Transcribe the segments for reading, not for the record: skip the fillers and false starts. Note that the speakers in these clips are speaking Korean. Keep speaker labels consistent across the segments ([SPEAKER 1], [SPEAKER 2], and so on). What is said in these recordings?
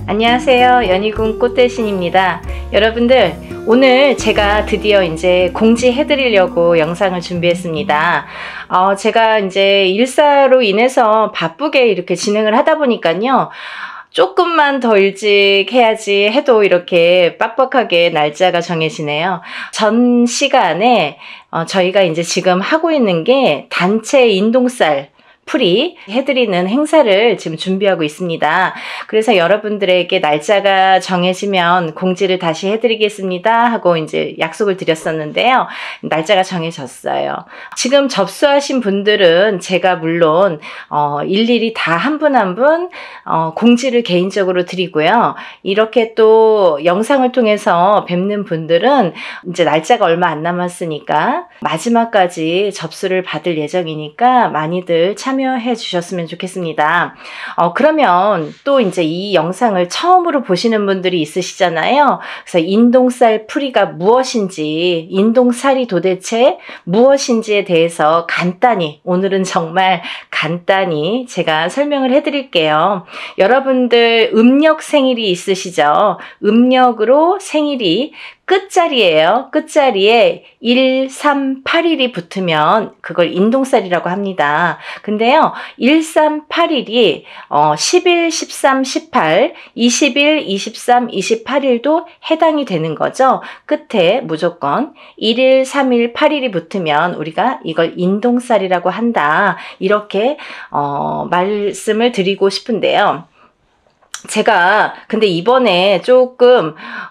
[SPEAKER 1] 안녕하세요. 연희군 꽃대신입니다. 여러분들, 오늘 제가 드디어 이제 공지해드리려고 영상을 준비했습니다. 제가 이제 일사로 인해서 바쁘게 이렇게 진행을 하다 보니까요. 조금만 더 일찍 해야지 해도 이렇게 빡빡하게 날짜가 정해지네요. 전 시간에 저희가 이제 지금 하고 있는 게 단체 인동쌀 풀이 해드리는 행사를 지금 준비하고 있습니다. 그래서 여러분들에게 날짜가 정해지면 공지를 다시 해드리겠습니다 하고 이제 약속을 드렸었는데요. 날짜가 정해졌어요. 지금 접수하신 분들은 제가 물론 일일이 다 한 분 한 분 공지를 개인적으로 드리고요. 이렇게 또 영상을 통해서 뵙는 분들은 이제 날짜가 얼마 안 남았으니까 마지막까지 접수를 받을 예정이니까 많이들 참여해 주셨으면 좋겠습니다. 그러면 또 이제 이 영상을 처음으로 보시는 분들이 있으시잖아요. 그래서 인동쌀 풀이가 무엇인지, 인동쌀이 도대체 무엇인지에 대해서 간단히, 오늘은 정말 간단히 제가 설명을 해드릴게요. 여러분들 음력 생일이 있으시죠? 음력으로 생일이 끝자리예요. 끝자리에 1, 3, 8일이 붙으면 그걸 인동쌀이라고 합니다. 근데요, 1, 3, 8일이 10일, 13, 18, 20일, 23, 28일도 해당이 되는 거죠. 끝에 무조건 1일, 3일, 8일이 붙으면 우리가 이걸 인동쌀이라고 한다. 이렇게 말씀을 드리고 싶은데요. 제가 근데 이번에 조금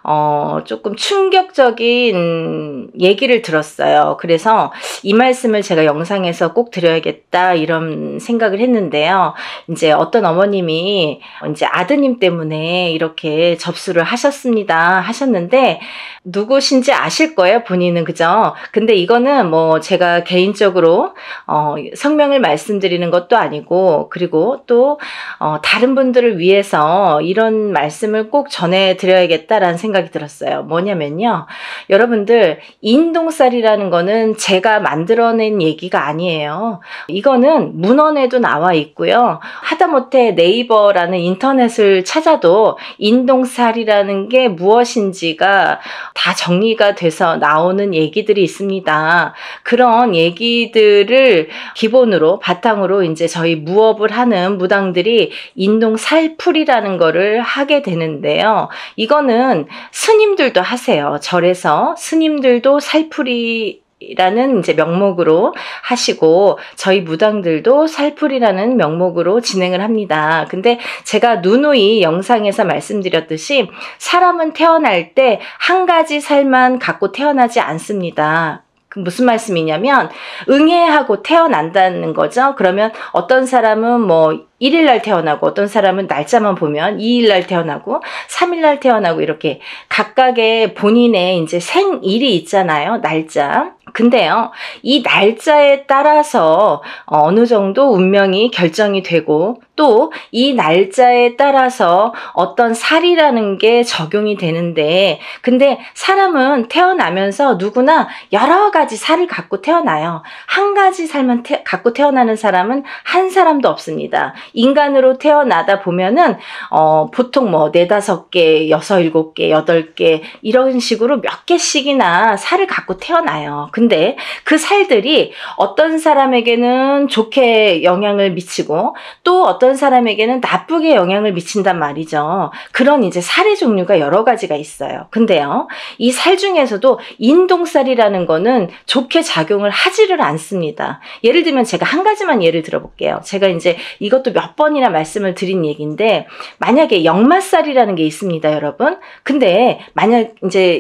[SPEAKER 1] 충격적인 얘기를 들었어요. 그래서 이 말씀을 제가 영상에서 꼭 드려야겠다 이런 생각을 했는데요. 이제 어떤 어머님이 이제 아드님 때문에 이렇게 접수를 하셨는데 누구신지 아실 거예요, 본인은. 그죠? 근데 이거는 뭐 제가 개인적으로 성명을 말씀드리는 것도 아니고, 그리고 또 다른 분들을 위해서 이런 말씀을 꼭 전해드려야겠다라는 생각이 들었어요. 뭐냐면요, 여러분들, 인동쌀이라는 거는 제가 만들어낸 얘기가 아니에요. 이거는 문헌에도 나와 있고요. 하다못해 네이버라는 인터넷을 찾아도 인동쌀이라는 게 무엇인지가 다 정리가 돼서 나오는 얘기들이 있습니다. 그런 얘기들을 기본으로 바탕으로 이제 저희 무업을 하는 무당들이 인동살풀이라는 거를 하게 되는데요. 이거는 스님들도 하세요. 절에서 스님들도 살풀이 라는 이제 명목으로 하시고, 저희 무당들도 살풀이라는 명목으로 진행을 합니다. 근데 제가 누누이 영상에서 말씀드렸듯이 사람은 태어날 때 한 가지 살만 갖고 태어나지 않습니다. 무슨 말씀이냐면 응애하고 태어난다는 거죠. 그러면 어떤 사람은 뭐 1일날 태어나고, 어떤 사람은 날짜만 보면 2일날 태어나고 3일날 태어나고, 이렇게 각각의 본인의 이제 생일이 있잖아요. 날짜. 근데요, 이 날짜에 따라서 어느 정도 운명이 결정이 되고, 또 이 날짜에 따라서 어떤 살이라는 게 적용이 되는데, 근데 사람은 태어나면서 누구나 여러 가지 살을 갖고 태어나요. 한 가지 살만 갖고 태어나는 사람은 한 사람도 없습니다. 인간으로 태어나다 보면은 보통 뭐 4, 5개, 6, 7개, 8개 이런 식으로 몇 개씩이나 살을 갖고 태어나요. 근데 그 살들이 어떤 사람에게는 좋게 영향을 미치고, 또 어떤 사람에게는 나쁘게 영향을 미친단 말이죠. 그런 이제 살의 종류가 여러 가지가 있어요. 근데요, 이 살 중에서도 인동살이라는 거는 좋게 작용을 하지를 않습니다. 예를 들면 제가 한 가지만 예를 들어볼게요. 제가 이제 이것도 몇 번이나 말씀을 드린 얘기인데, 만약에 역마살이라는 게 있습니다, 여러분. 근데 만약 이제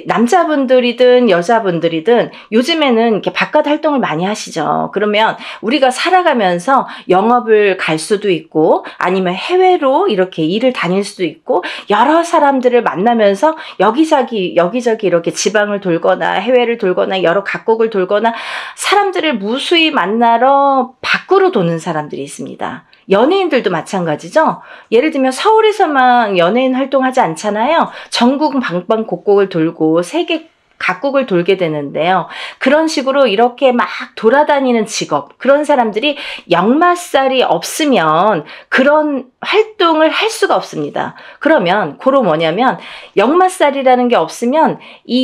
[SPEAKER 1] 남자분들이든 여자분들이든 요즘에는 이렇게 바깥 활동을 많이 하시죠. 그러면 우리가 살아가면서 영업을 갈 수도 있고, 아니면 해외로 이렇게 일을 다닐 수도 있고, 여러 사람들을 만나면서 여기저기 이렇게 지방을 돌거나 해외를 돌거나 여러 각국을 돌거나 사람들을 무수히 만나러 밖으로 도는 사람들이 있습니다. 연예인들도 마찬가지죠. 예를 들면 서울에서만 연예인 활동하지 않잖아요. 전국 방방곡곡을 돌고 세계 각국을 돌게 되는데요. 그런 식으로 이렇게 막 돌아다니는 직업, 그런 사람들이 역마살이 없으면 그런 활동을 할 수가 없습니다. 그러면 그로 뭐냐면 역마살이라는 게 없으면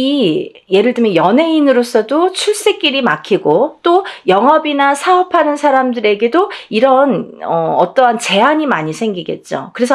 [SPEAKER 1] 예를 들면 연예인으로서도 출세길이 막히고 또 영업이나 사업하는 사람들에게도 이런 어떠한 제한이 많이 생기겠죠. 그래서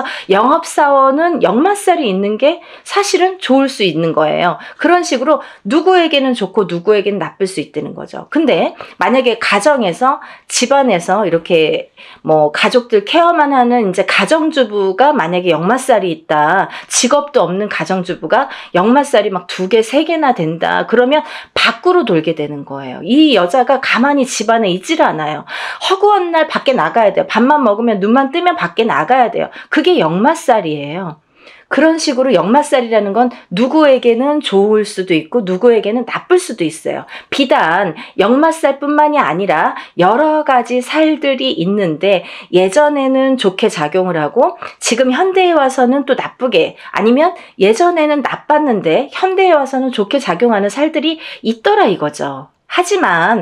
[SPEAKER 1] 영업사원은 역마살이 있는 게 사실은 좋을 수 있는 거예요. 그런 식으로 누구에게는 좋고 누구에게는 나쁠 수 있다는 거죠. 근데 만약에 가정에서 집안에서 이렇게 뭐 가족들 케어만 하는 이제 가정주부가 만약에 역마살이 있다. 직업도 없는 가정주부가 역마살이 막 2개, 3개나 된다. 그러면 밖으로 돌게 되는 거예요. 이 여자가 가만히 집안에 있지를 않아요. 허구한 날 밖에 나가야 돼요. 밥만 먹으면 눈만 뜨면 밖에 나가야 돼요. 그게 역마살이에요. 그런 식으로 역마살이라는 건 누구에게는 좋을 수도 있고 누구에게는 나쁠 수도 있어요. 비단 역마살뿐만이 아니라 여러 가지 살들이 있는데 예전에는 좋게 작용을 하고 지금 현대에 와서는 또 나쁘게, 아니면 예전에는 나빴는데 현대에 와서는 좋게 작용하는 살들이 있더라 이거죠. 하지만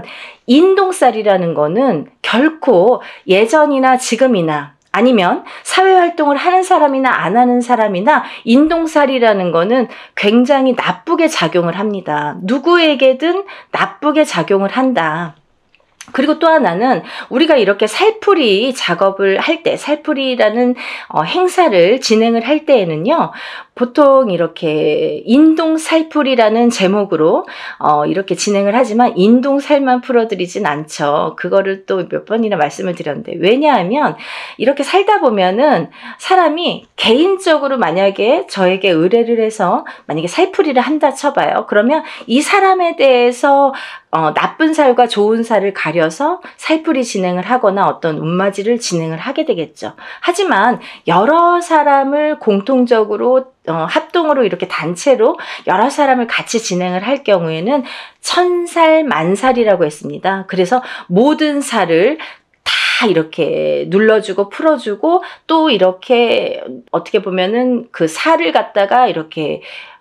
[SPEAKER 1] 인동살이라는 거는 결코 예전이나 지금이나 아니면 사회활동을 하는 사람이나 안 하는 사람이나 인동살이라는 거는 굉장히 나쁘게 작용을 합니다. 누구에게든 나쁘게 작용을 한다. 그리고 또 하나는 우리가 이렇게 살풀이 작업을 할 때, 살풀이라는 행사를 진행을 할 때에는요, 보통 이렇게 인동살풀이라는 제목으로 이렇게 진행을 하지만 인동살만 풀어드리진 않죠. 그거를 또 몇 번이나 말씀을 드렸는데, 왜냐하면 이렇게 살다 보면은 사람이 개인적으로 만약에 저에게 의뢰를 해서 만약에 살풀이를 한다 쳐봐요. 그러면 이 사람에 대해서 나쁜 살과 좋은 살을 가려서 살풀이 진행을 하거나 어떤 운맞이를 진행을 하게 되겠죠. 하지만 여러 사람을 공통적으로 합동으로 이렇게 단체로 여러 사람을 같이 진행을 할 경우에는 천살 만살이라고 했습니다. 그래서 모든 살을 다 이렇게 눌러주고 풀어주고 또 이렇게 어떻게 보면은 그 살을 갖다가 이렇게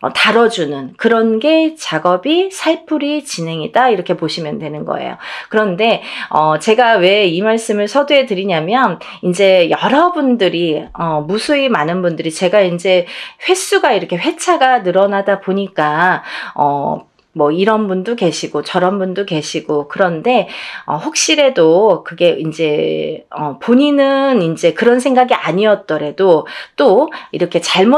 [SPEAKER 1] 다뤄주는 그런 게 작업이 살풀이 진행이다, 이렇게 보시면 되는 거예요. 그런데 제가 왜 이 말씀을 서두에 드리냐면, 이제 여러분들이 무수히 많은 분들이, 제가 이제 횟수가 이렇게 회차가 늘어나다 보니까 뭐 이런 분도 계시고 저런 분도 계시고, 그런데 혹시라도 그게 이제 본인은 이제 그런 생각이 아니었더라도 또 이렇게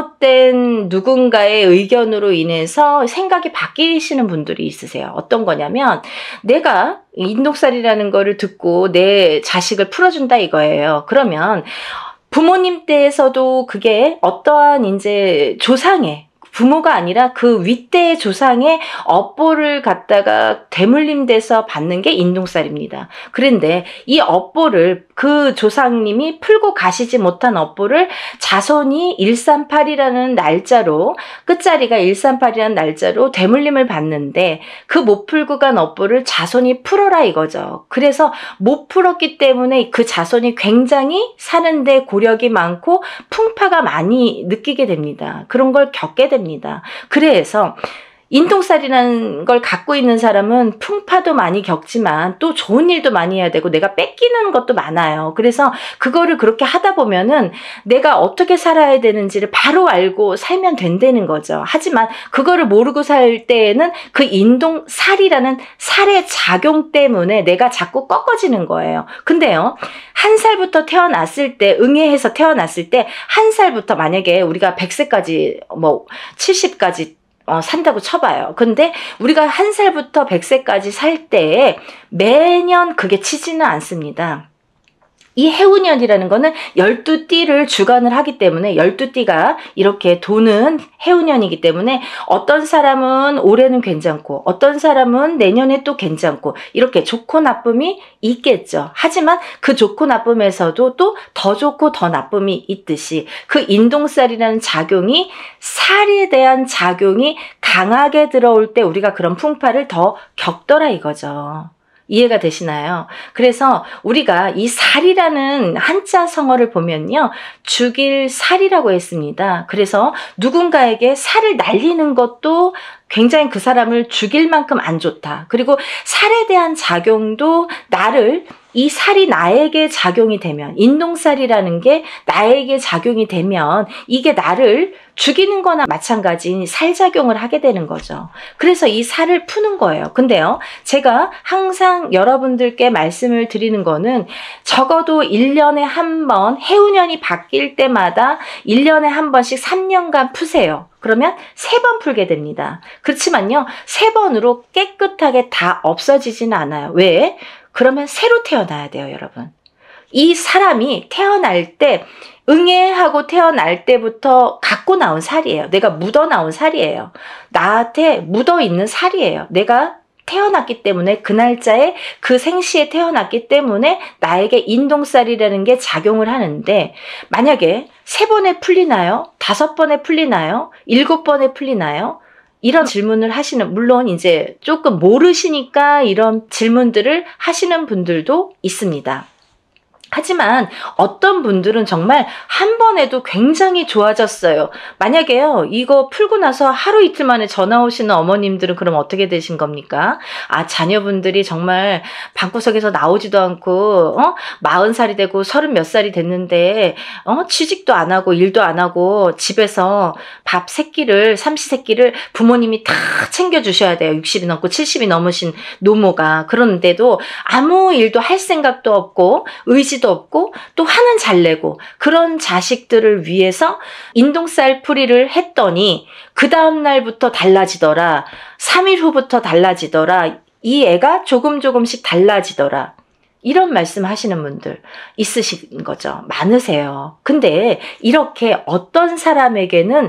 [SPEAKER 1] 잘못된 누군가의 의견으로 인해서 생각이 바뀌시는 분들이 있으세요. 어떤 거냐면, 내가 인동살이라는 거를 듣고 내 자식을 풀어준다 이거예요. 그러면 부모님 때에서도 그게 어떠한 이제 조상의, 부모가 아니라 그 윗대의 조상의 업보를 갖다가 대물림돼서 받는 게 인동살입니다. 그런데 이 업보를, 그 조상님이 풀고 가시지 못한 업보를 자손이 138이라는 날짜로, 끝자리가 138이라는 날짜로 대물림을 받는데, 그 못 풀고 간 업보를 자손이 풀어라 이거죠. 그래서 못 풀었기 때문에 그 자손이 굉장히 사는데 고력이 많고 풍파가 많이 느끼게 됩니다. 그런 걸 겪게 됩니다. 그래서 인동살이라는 걸 갖고 있는 사람은 풍파도 많이 겪지만 또 좋은 일도 많이 해야 되고 내가 뺏기는 것도 많아요. 그래서 그거를 그렇게 하다 보면은 내가 어떻게 살아야 되는지를 바로 알고 살면 된다는 거죠. 하지만 그거를 모르고 살 때에는 그 인동살이라는 살의 작용 때문에 내가 자꾸 꺾어지는 거예요. 근데요, 1살부터 태어났을 때, 응애해서 태어났을 때 1살부터 만약에 우리가 100세까지 뭐 70까지 산다고 쳐봐요. 근데 우리가 1살부터 100세까지 살 때 매년 그게 치지는 않습니다. 이 해운년이라는 거는 12띠를 주관을 하기 때문에 12띠가 이렇게 도는 해운년이기 때문에 어떤 사람은 올해는 괜찮고 어떤 사람은 내년에 또 괜찮고 이렇게 좋고 나쁨이 있겠죠. 하지만 그 좋고 나쁨에서도 또 더 좋고 더 나쁨이 있듯이 그 인동살이라는 작용이, 살에 대한 작용이 강하게 들어올 때 우리가 그런 풍파를 더 겪더라 이거죠. 이해가 되시나요? 그래서 우리가 이 살이라는 한자 성어를 보면요. 죽일 살이라고 했습니다. 그래서 누군가에게 살을 날리는 것도 굉장히 그 사람을 죽일 만큼 안 좋다. 그리고 살에 대한 작용도 이 살이 나에게 작용이 되면, 인동살이라는 게 나에게 작용이 되면 이게 나를 죽이는 거나 마찬가지인 살작용을 하게 되는 거죠. 그래서 이 살을 푸는 거예요. 근데요, 제가 항상 여러분들께 말씀을 드리는 거는 적어도 1년에 한 번, 해운년이 바뀔 때마다 1년에 한 번씩 3년간 푸세요. 그러면 3번 풀게 됩니다. 그렇지만요, 3번으로 깨끗하게 다 없어지지는 않아요. 왜? 그러면 새로 태어나야 돼요, 여러분. 이 사람이 태어날 때, 응애하고 태어날 때부터 갖고 나온 살이에요. 내가 묻어 나온 살이에요. 나한테 묻어 있는 살이에요. 내가 태어났기 때문에, 그 날짜에 그 생시에 태어났기 때문에 나에게 인동살이라는 게 작용을 하는데, 만약에 3번에 풀리나요? 5번에 풀리나요? 7번에 풀리나요? 이런 질문을 물론 이제 조금 모르시니까 이런 질문들을 하시는 분들도 있습니다. 하지만 어떤 분들은 정말 한 번에도 굉장히 좋아졌어요. 만약에요, 이거 풀고 나서 하루 이틀 만에 전화 오시는 어머님들은 그럼 어떻게 되신 겁니까? 자녀분들이 정말 방구석에서 나오지도 않고 40살이 되고 30 몇 살이 됐는데 취직도 안 하고 일도 안 하고 집에서 밥 새끼를, 삼시세끼를 부모님이 다 챙겨주셔야 돼요. 60이 넘고 70이 넘으신 노모가. 그런데도 아무 일도 할 생각도 없고 의지도 없고 또 화는 잘 내고, 그런 자식들을 위해서 인동살 풀이를 했더니 그 다음 날부터 달라지더라. 3일 후부터 달라지더라. 이 애가 조금씩 달라지더라. 이런 말씀 하시는 분들 있으신 거죠. 많으세요. 근데 이렇게 어떤 사람에게는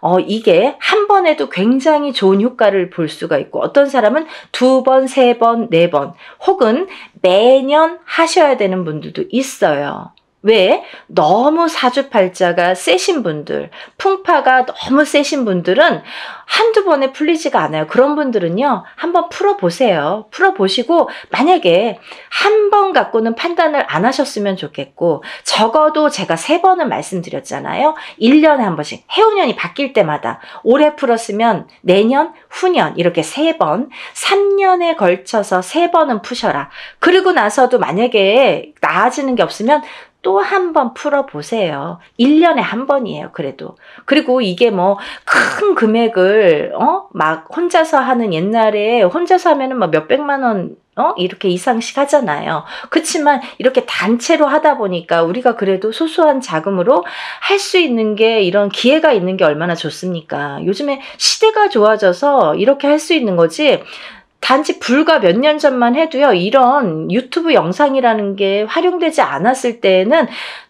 [SPEAKER 1] 이게 한 번에도 굉장히 좋은 효과를 볼 수가 있고, 어떤 사람은 2번, 3번, 4번 혹은 매년 하셔야 되는 분들도 있어요. 왜? 너무 사주팔자가 세신 분들, 풍파가 너무 세신 분들은 한두 번에 풀리지가 않아요. 그런 분들은요, 한번 풀어보세요. 풀어보시고 만약에 한 번 갖고는 판단을 안 하셨으면 좋겠고, 적어도 제가 3번은 말씀드렸잖아요. 1년에 한 번씩, 해운년이 바뀔 때마다 올해 풀었으면 내년, 후년 이렇게 3번, 3년에 걸쳐서 3번은 푸셔라. 그리고 나서도 만약에 나아지는 게 없으면 또 한 번 풀어보세요. 1년에 한 번이에요, 그래도. 그리고 이게 뭐 큰 금액을 막 혼자서 하는, 옛날에 혼자서 하면은 막 몇백만 원 이렇게 이상씩 하잖아요. 그렇지만 이렇게 단체로 하다 보니까 우리가 그래도 소소한 자금으로 할 수 있는 게, 이런 기회가 있는 게 얼마나 좋습니까? 요즘에 시대가 좋아져서 이렇게 할 수 있는 거지, 단지 불과 몇 년 전만 해도요, 이런 유튜브 영상이라는 게 활용되지 않았을 때에는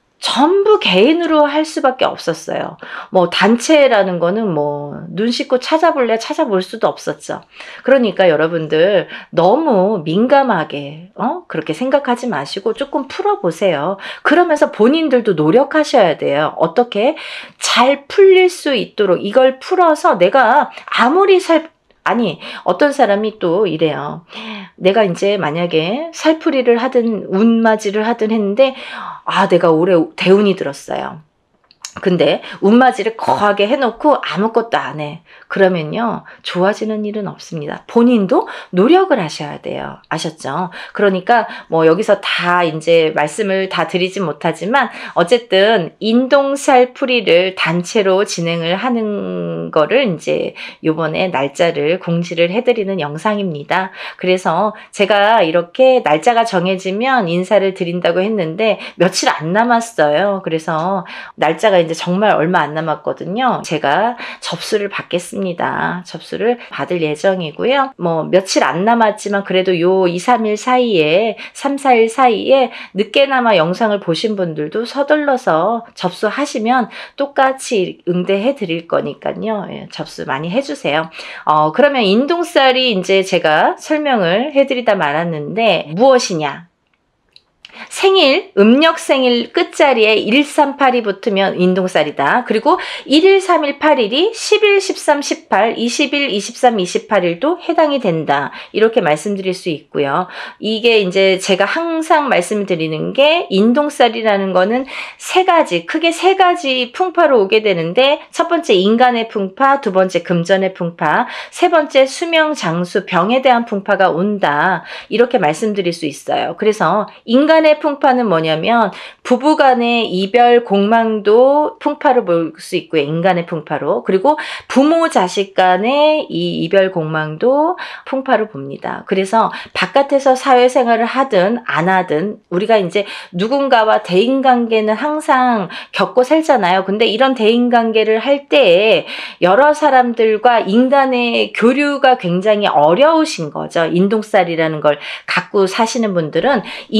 [SPEAKER 1] 전부 개인으로 할 수밖에 없었어요. 뭐 단체라는 거는 뭐 눈 씻고 찾아볼 수도 없었죠. 그러니까 여러분들 너무 민감하게 그렇게 생각하지 마시고 조금 풀어보세요. 그러면서 본인들도 노력하셔야 돼요. 어떻게 잘 풀릴 수 있도록 이걸 풀어서 내가 아무리 어떤 사람이 또 이래요. 내가 이제 만약에 살풀이를 하든 운맞이를 하든 했는데, 내가 올해 대운이 들었어요. 근데 운맞이를 거하게 해놓고 아무것도 안 해. 그러면요, 좋아지는 일은 없습니다. 본인도 노력을 하셔야 돼요. 아셨죠? 그러니까 뭐 여기서 다 이제 말씀을 다 드리진 못하지만, 어쨌든 인동살 풀이를 단체로 진행을 하는 거를 이제 요번에 날짜를 공지를 해드리는 영상입니다. 그래서 제가 이렇게 날짜가 정해지면 인사를 드린다고 했는데 며칠 안 남았어요. 그래서 날짜가 이제 정말 얼마 안 남았거든요. 제가 접수를 받겠습니다. 접수를 받을 예정이고요. 뭐 며칠 안 남았지만 그래도 요 2, 3일 사이에, 3, 4일 사이에 늦게나마 영상을 보신 분들도 서둘러서 접수하시면 똑같이 응대해 드릴 거니까요. 접수 많이 해주세요. 그러면 인동살이 이제 제가 설명을 해드리다 말았는데 무엇이냐? 생일, 음력 생일 끝자리에 1382 붙으면 인동살이다. 그리고 1일, 3일, 8일이 10일, 13, 18, 20일, 23, 28일도 해당이 된다. 이렇게 말씀드릴 수 있고요. 이게 이제 제가 항상 말씀드리는 게 인동살이라는 거는 크게 세 가지 풍파로 오게 되는데 첫 번째 인간의 풍파, 두 번째 금전의 풍파, 세 번째 수명, 장수, 병에 대한 풍파가 온다. 이렇게 말씀드릴 수 있어요. 그래서 인간의 풍파는 뭐냐면 부부간의 이별 공망도 풍파로 볼 수 있고요. 인간의 풍파로. 그리고 부모 자식 간의 이 이별 공망도 풍파로 봅니다. 그래서 바깥에서 사회생활을 하든 안 하든 우리가 이제 누군가와 대인관계는 항상 겪고 살잖아요. 근데 이런 대인관계를 할 때에 여러 사람들과 인간의 교류가 굉장히 어려우신 거죠. 인동살이라는 걸 갖고 사시는 분들은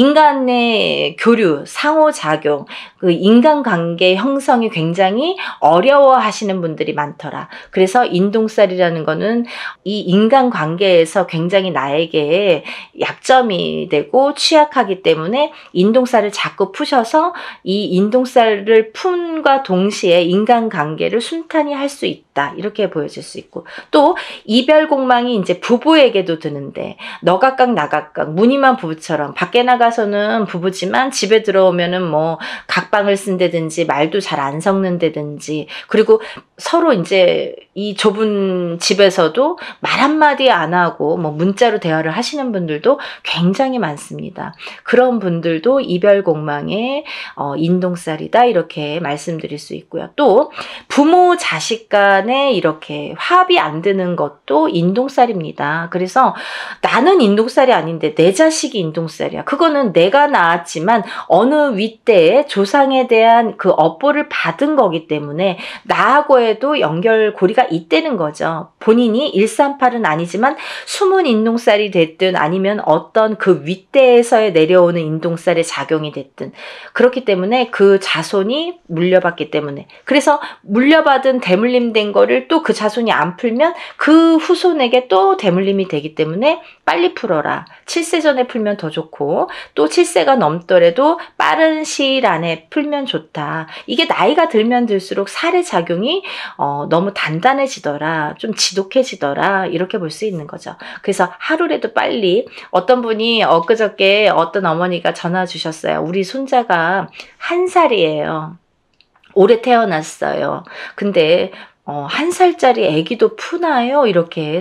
[SPEAKER 1] 인간의 교류, 상호작용, 그 인간관계 형성이 굉장히 어려워하시는 분들이 많더라. 그래서 인동살이라는 거는 이 인간관계에서 굉장히 나에게 약점이 되고 취약하기 때문에 인동살을 자꾸 푸셔서 이 인동살을 푼과 동시에 인간관계를 순탄히 할 수 있다. 이렇게 보여질 수 있고 또 이별 공망이 이제 부부에게도 드는데 너 각각 나 각각 무늬만 부부처럼 밖에 나가서는 부부지만 집에 들어오면은 뭐 각방을 쓴다든지 말도 잘 안 섞는다든지 그리고 서로 이제 이 좁은 집에서도 말 한마디 안 하고 뭐 문자로 대화를 하시는 분들도 굉장히 많습니다. 그런 분들도 이별 공망의 인동살이다 이렇게 말씀드릴 수 있고요. 또 부모 자식 간에 이렇게 합이 안 드는 것도 인동살입니다. 그래서 나는 인동살이 아닌데 내 자식이 인동살이야. 그거는 내가 낳았지만 어느 윗대에 조상에 대한 그 업보를 받은 거기 때문에 나하고에도 연결고리가 있다는 거죠. 본인이 138은 아니지만 숨은 인동살이 됐든 아니면 어떤 그 윗대에서의 내려오는 인동살의 작용이 됐든 그렇기 때문에 그 자손이 물려받기 때문에 그래서 물려받은 대물림된 거를 또 그 자손이 안 풀면 그 후손에게 또 대물림이 되기 때문에 빨리 풀어라. 7세 전에 풀면 더 좋고 또 7세가 넘더라도 빠른 시일 안에 풀면 좋다. 이게 나이가 들면 들수록 살의 작용이 너무 단단해지더라. 좀 지독해지더라. 이렇게 볼 수 있는 거죠. 그래서 하루라도 빨리 어떤 분이 엊그저께 어떤 어머니가 전화 주셨어요. 우리 손자가 1살이에요. 올해 태어났어요. 근데 1살짜리 아기도 푸나요? 이렇게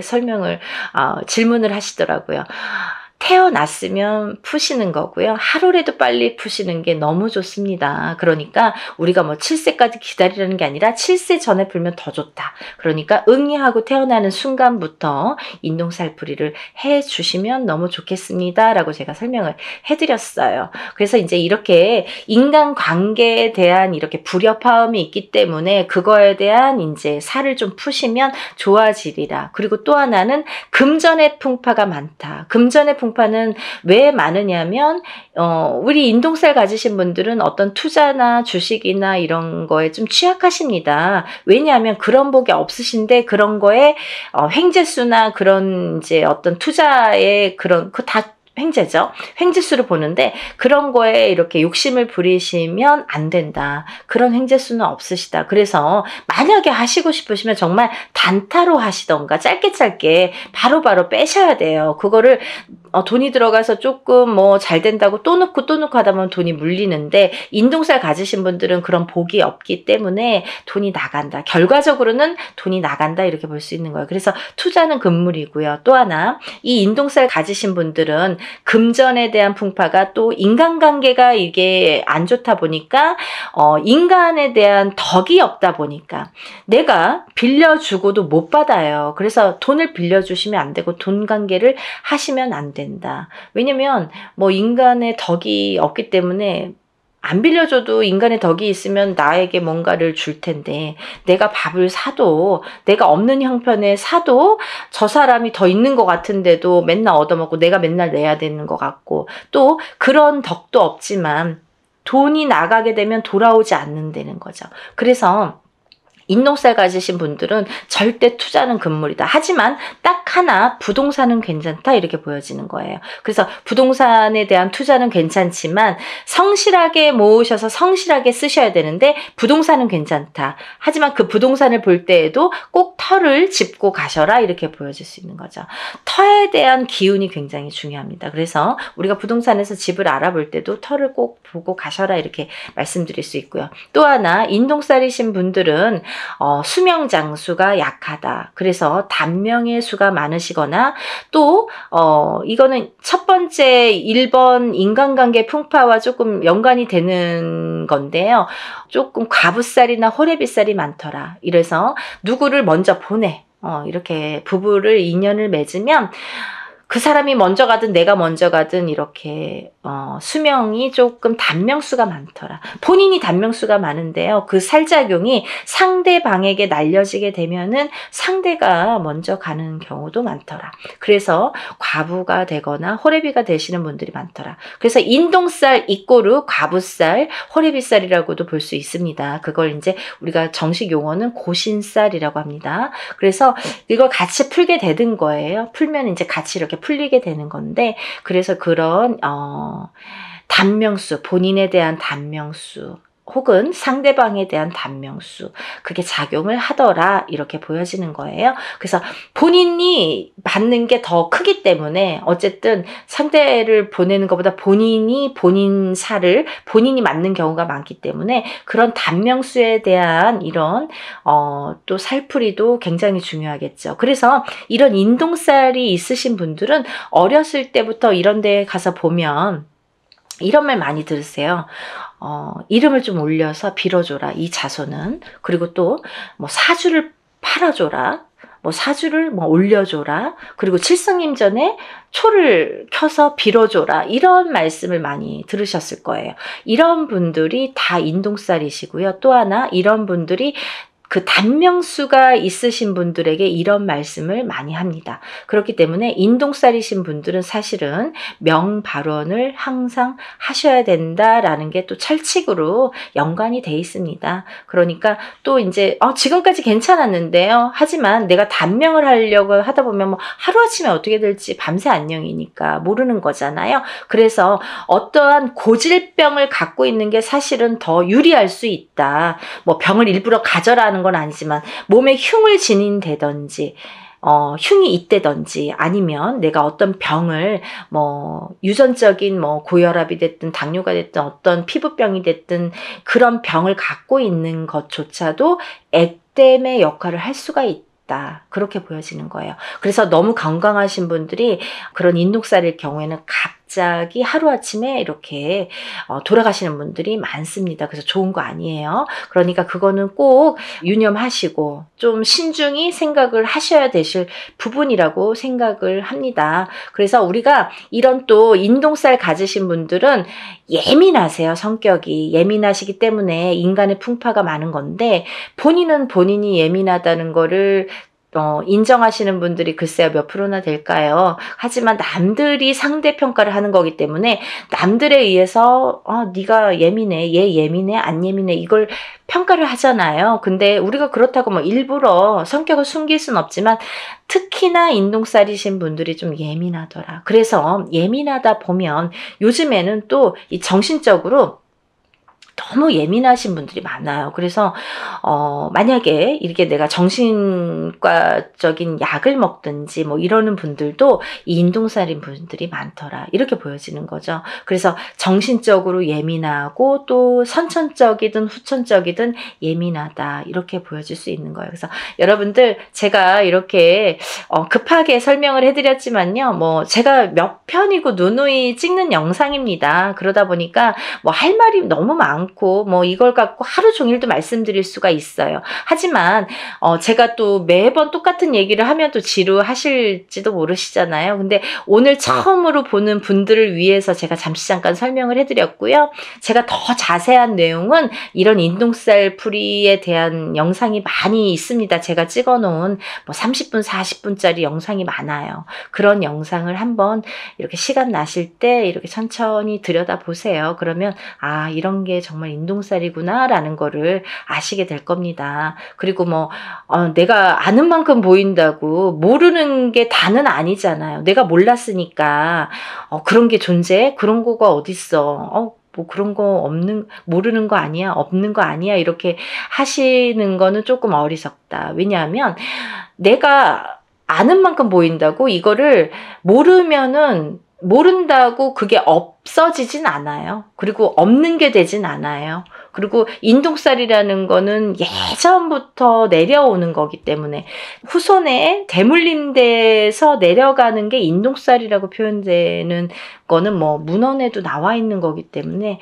[SPEAKER 1] 질문을 하시더라고요. 태어났으면 푸시는 거고요. 하루라도 빨리 푸시는 게 너무 좋습니다. 그러니까 우리가 뭐 7세까지 기다리라는 게 아니라 7세 전에 풀면 더 좋다. 그러니까 응애하고 태어나는 순간부터 인동살풀이를 해주시면 너무 좋겠습니다. 라고 제가 설명을 해드렸어요. 그래서 이제 이렇게 인간관계에 대한 이렇게 불협화음이 있기 때문에 그거에 대한 이제 살을 좀 푸시면 좋아지리라. 그리고 또 하나는 금전의 풍파가 많다. 금전의 풍파는 왜 많으냐면 우리 인동살 가지신 분들은 어떤 투자나 주식이나 이런 거에 좀 취약하십니다. 왜냐하면 그런 복이 없으신데 그런 거에 횡재수나 그런 이제 어떤 투자의 그런 그 다 횡재죠. 횡재수를 보는데 그런 거에 이렇게 욕심을 부리시면 안 된다. 그런 횡재수는 없으시다. 그래서 만약에 하시고 싶으시면 정말 단타로 하시던가 짧게 바로바로 빼셔야 돼요. 그거를 돈이 들어가서 조금 뭐 잘 된다고 또 넣고 하다 보면 돈이 물리는데 인동살 가지신 분들은 그런 복이 없기 때문에 돈이 나간다. 결과적으로는 돈이 나간다 이렇게 볼 수 있는 거예요. 그래서 투자는 금물이고요. 또 하나 이 인동살 가지신 분들은 금전에 대한 풍파가 또 인간관계가 이게 안 좋다 보니까 인간에 대한 덕이 없다 보니까 내가 빌려주고도 못 받아요. 그래서 돈을 빌려주시면 안 되고 돈 관계를 하시면 안 된다. 왜냐면 뭐 인간의 덕이 없기 때문에 안 빌려줘도 인간의 덕이 있으면 나에게 뭔가를 줄 텐데 내가 밥을 사도 내가 없는 형편에 사도 저 사람이 더 있는 것 같은데도 맨날 얻어먹고 내가 맨날 내야 되는 것 같고 또 그런 덕도 없지만 돈이 나가게 되면 돌아오지 않는다는 거죠. 그래서 인동살 가지신 분들은 절대 투자는 금물이다. 하지만 딱 하나 부동산은 괜찮다 이렇게 보여지는 거예요. 그래서 부동산에 대한 투자는 괜찮지만 성실하게 모으셔서 성실하게 쓰셔야 되는데 부동산은 괜찮다. 하지만 그 부동산을 볼 때에도 꼭 터를 짚고 가셔라 이렇게 보여질 수 있는 거죠. 터에 대한 기운이 굉장히 중요합니다. 그래서 우리가 부동산에서 집을 알아볼 때도 터를 꼭 보고 가셔라 이렇게 말씀드릴 수 있고요. 또 하나 인동살이신 분들은 수명 장수가 약하다. 그래서 단명의 수가 많으시거나 또 이거는 첫 번째 1번 인간관계 풍파와 조금 연관이 되는 건데요. 조금 과부살이나 호래비살이 많더라. 이래서 누구를 먼저 보내. 이렇게 부부를 인연을 맺으면 그 사람이 먼저 가든 내가 먼저 가든 이렇게 수명이 조금 단명수가 많더라. 본인이 단명수가 많은데요. 그 살작용이 상대방에게 날려지게 되면은 상대가 먼저 가는 경우도 많더라. 그래서 과부가 되거나 호래비가 되시는 분들이 많더라. 그래서 인동살 이꼬르 과부살, 호래비살이라고도 볼 수 있습니다. 그걸 이제 우리가 정식 용어는 고신살이라고 합니다. 그래서 이걸 같이 풀게 되는 거예요. 풀면 이제 같이 이렇게 풀리게 되는 건데, 그래서 그런 단명수, 본인에 대한 단명수 혹은 상대방에 대한 단명수, 그게 작용을 하더라 이렇게 보여지는 거예요. 그래서 본인이 받는 게 더 크기 때문에 어쨌든 상대를 보내는 것보다 본인이 본인 살을 본인이 맞는 경우가 많기 때문에 그런 단명수에 대한 이런 또 살풀이도 굉장히 중요하겠죠. 그래서 이런 인동살이 있으신 분들은 어렸을 때부터 이런 데 가서 보면 이런 말 많이 들으세요. 이름을 좀 올려서 빌어줘라, 이 자손은. 그리고 또, 사주를 팔아줘라. 사주를 올려줘라. 그리고 칠성님 전에 초를 켜서 빌어줘라. 이런 말씀을 많이 들으셨을 거예요. 이런 분들이 다 인동살이시고요. 또 하나, 이런 분들이 그 단명수가 있으신 분들에게 이런 말씀을 많이 합니다. 그렇기 때문에 인동살이신 분들은 사실은 명발언을 항상 하셔야 된다라는 게 또 철칙으로 연관이 돼 있습니다. 그러니까 또 이제 지금까지 괜찮았는데요. 하지만 내가 단명을 하려고 하다 보면 하루아침에 어떻게 될지 밤새 안녕이니까 모르는 거잖아요. 그래서 어떠한 고질병을 갖고 있는 게 사실은 더 유리할 수 있다. 병을 일부러 가져라 건 아니지만 몸에 흉을 지닌다든지 흉이 있다든지 아니면 내가 어떤 병을 유전적인 고혈압이 됐든 당뇨가 됐든 어떤 피부병이 됐든 그런 병을 갖고 있는 것조차도 액땜의 역할을 할 수가 있다. 그렇게 보여지는 거예요. 그래서 너무 건강하신 분들이 그런 인동살일 경우에는 갑자기 하루아침에 이렇게 돌아가시는 분들이 많습니다. 그래서 좋은 거 아니에요. 그러니까 그거는 꼭 유념하시고 좀 신중히 생각을 하셔야 되실 부분이라고 생각을 합니다. 그래서 우리가 이런 또 인동살 가지신 분들은 예민하세요. 성격이 예민하시기 때문에 인간의 풍파가 많은 건데 본인은 본인이 예민하다는 거를 인정하시는 분들이 글쎄요 몇 프로나 될까요? 하지만 남들이 상대평가를 하는 거기 때문에 남들에 의해서 네가 예민해, 얘 예민해, 안 예민해 이걸 평가를 하잖아요. 근데 우리가 그렇다고 일부러 성격을 숨길 순 없지만 특히나 인동살이신 분들이 좀 예민하더라. 그래서 예민하다 보면 요즘에는 또 이 정신적으로 너무 예민하신 분들이 많아요. 그래서 만약에 이렇게 내가 정신과적인 약을 먹든지 이러는 분들도 이 인동살인 분들이 많더라. 이렇게 보여지는 거죠. 그래서 정신적으로 예민하고 또 선천적이든 후천적이든 예민하다. 이렇게 보여질 수 있는 거예요. 그래서 여러분들 제가 이렇게 급하게 설명을 해드렸지만요. 제가 몇 편이고 누누이 찍는 영상입니다. 그러다 보니까 할 말이 너무 많고 이걸 갖고 하루 종일도 말씀드릴 수가 있어요. 하지만 제가 또 매번 똑같은 얘기를 하면 또 지루하실지도 모르시잖아요. 근데 오늘 처음으로 보는 분들을 위해서 제가 잠시 잠깐 설명을 해드렸고요. 제가 더 자세한 내용은 이런 인동살 풀이에 대한 영상이 많이 있습니다. 제가 찍어놓은 30분, 40분짜리 영상이 많아요. 그런 영상을 한번 이렇게 시간 나실 때 이렇게 천천히 들여다보세요. 그러면 이런 게 정말 정말 인동살이구나 라는 거를 아시게 될 겁니다. 그리고 뭐 내가 아는 만큼 보인다고 모르는 게 다는 아니잖아요. 내가 몰랐으니까 그런 게 존재해? 그런 거가 어딨어. 뭐 그런 거 모르는 거 아니야? 없는 거 아니야? 이렇게 하시는 거는 조금 어리석다. 왜냐하면 내가 아는 만큼 보인다고 이거를 모른다고 그게 없어지진 않아요. 그리고 없는 게 되진 않아요. 그리고 인동살이라는 거는 예전부터 내려오는 거기 때문에 후손에 대물림돼서 내려가는 게 인동살이라고 표현되는 거는 뭐 문헌에도 나와 있는 거기 때문에